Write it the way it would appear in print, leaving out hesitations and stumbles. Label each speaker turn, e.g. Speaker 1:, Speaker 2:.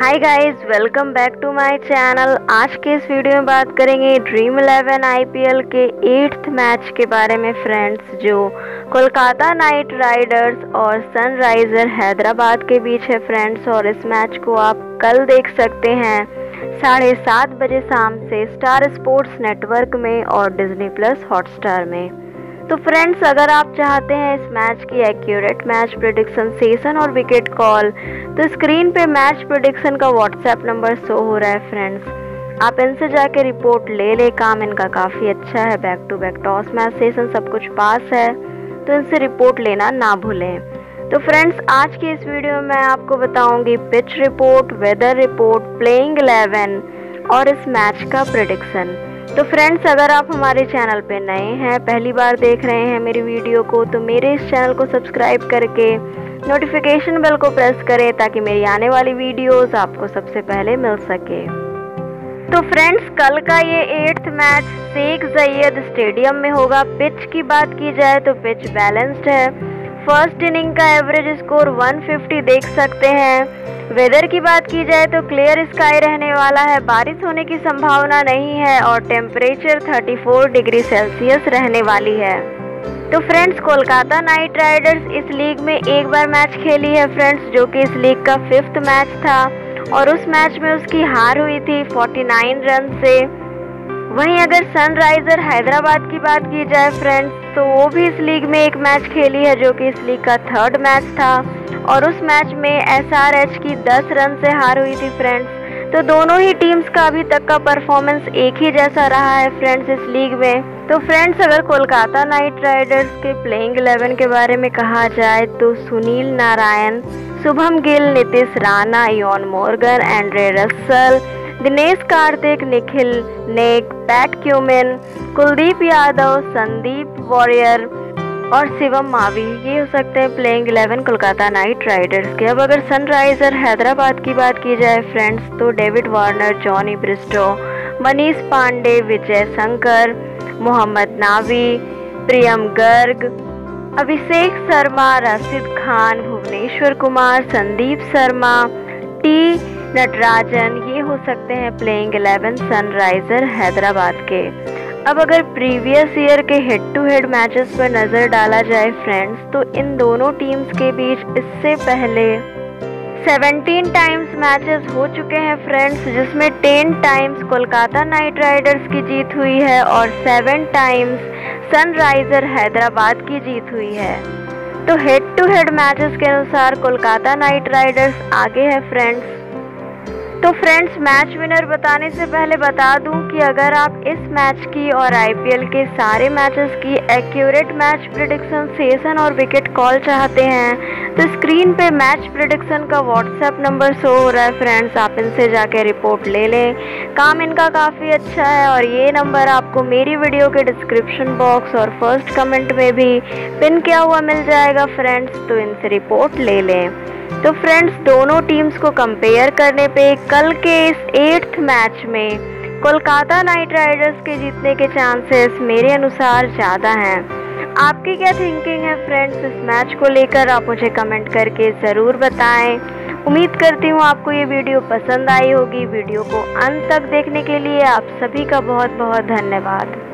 Speaker 1: Hi guys, welcome back to my channel. आज के इस वीडियो में बात करेंगे ड्रीम 11 आईपीएल के 8th मैच के बारे में फ्रेंड्स, जो कोलकाता नाइट राइडर्स और सनराइजर हैदराबाद के बीच है फ्रेंड्स। और इस मैच को आप कल देख सकते हैं 7:30 बजे शाम से स्टार स्पोर्ट्स नेटवर्क में और डिज्नी प्लस हॉटस्टार में। तो फ्रेंड्स, अगर आप चाहते हैं इस मैच की एक्यूरेट मैच प्रेडिक्शन सेशन और विकेट कॉल, तो स्क्रीन पे मैच प्रेडिक्शन का व्हाट्सएप नंबर शो हो रहा है फ्रेंड्स। आप इनसे जाके रिपोर्ट ले ले, काम इनका काफ़ी अच्छा है, back to back toss match session सब कुछ पास है, तो इनसे रिपोर्ट लेना ना भूलें। तो फ्रेंड्स, आज की इस वीडियो में मैं आपको बताऊंगी pitch report, weather report, playing 11 और इस मैच का प्रेडिक्शन। तो फ्रेंड्स, अगर आप हमारे चैनल पे नए हैं, पहली बार देख रहे हैं मेरी वीडियो को, तो मेरे इस चैनल को सब्सक्राइब करके नोटिफिकेशन बेल को प्रेस करें ताकि मेरी आने वाली वीडियोस आपको सबसे पहले मिल सके। तो फ्रेंड्स, कल का ये 8th मैच शेख ज़ायद स्टेडियम में होगा। पिच की बात की जाए तो पिच बैलेंस्ड है। फर्स्ट इनिंग का एवरेज स्कोर 150 देख सकते हैं। वेदर की बात की जाए तो क्लियर स्काई रहने वाला है, बारिश होने की संभावना नहीं है और टेम्परेचर 34 डिग्री सेल्सियस रहने वाली है। तो फ्रेंड्स, कोलकाता नाइट राइडर्स इस लीग में एक बार मैच खेली है फ्रेंड्स, जो कि इस लीग का 5th मैच था और उस मैच में उसकी हार हुई थी 49 रन से। वहीं अगर सनराइजर हैदराबाद की बात की जाए फ्रेंड्स, तो वो भी इस लीग में एक मैच खेली है, जो कि इस लीग का 3rd मैच था और उस मैच में एसआरएच की 10 रन से हार हुई थी फ्रेंड्स। तो दोनों ही टीम्स का अभी तक का परफॉर्मेंस एक ही जैसा रहा है फ्रेंड्स इस लीग में। तो फ्रेंड्स, अगर कोलकाता नाइट राइडर्स के प्लेइंग 11 के बारे में कहा जाए तो Sunil Narayan, Shubham Gill, Nitish Rana, Eoin Morgan, Andre Russell, Dinesh Karthik, Nikhil Naik, Pat Cummins, Kuldeep Yadav, Sandeep Warrier और शिवम मावी, ये हो सकते हैं प्लेइंग 11 कोलकाता नाइट राइडर्स के। अब अगर सनराइजर हैदराबाद की बात की जाए फ्रेंड्स, तो David Warner, Jonny Bairstow, Manish Pandey, Vijay Shankar, Mohammad Nabi, Priyam Garg, Abhishek Sharma, Rashid Khan, Bhuvneshwar Kumar, Sandeep Sharma, T Natarajan, ये हो सकते हैं प्लेइंग 11 सनराइजर हैदराबाद के। अब अगर प्रीवियस ईयर के हेड टू हेड मैचेस पर नज़र डाला जाए फ्रेंड्स, तो इन दोनों टीम्स के बीच इससे पहले 17 टाइम्स मैचेस हो चुके हैं फ्रेंड्स, जिसमें 10 टाइम्स कोलकाता नाइट राइडर्स की जीत हुई है और 7 टाइम्स सनराइजर हैदराबाद की जीत हुई है। तो हेड टू हेड मैचेस के अनुसार कोलकाता नाइट राइडर्स आगे है फ्रेंड्स। तो फ्रेंड्स, मैच विनर बताने से पहले बता दूं कि अगर आप इस मैच की और आईपीएल के सारे मैचेस की एक्यूरेट मैच प्रेडिक्शन सेशन और विकेट कॉल चाहते हैं, तो स्क्रीन पे मैच प्रेडिक्शन का व्हाट्सएप नंबर शो हो रहा है फ्रेंड्स। आप इनसे जाके रिपोर्ट ले लें, काम इनका काफ़ी अच्छा है और ये नंबर आपको मेरी वीडियो के डिस्क्रिप्शन बॉक्स और फर्स्ट कमेंट में भी पिन किया हुआ मिल जाएगा फ्रेंड्स, तो इनसे रिपोर्ट ले लें। तो फ्रेंड्स, दोनों टीम्स को कंपेयर करने पे कल के इस 8th मैच में कोलकाता नाइट राइडर्स के जीतने के चांसेस मेरे अनुसार ज़्यादा हैं। आपकी क्या थिंकिंग है फ्रेंड्स इस मैच को लेकर? आप मुझे कमेंट करके ज़रूर बताएं। उम्मीद करती हूँ आपको ये वीडियो पसंद आई होगी। वीडियो को अंत तक देखने के लिए आप सभी का बहुत बहुत धन्यवाद।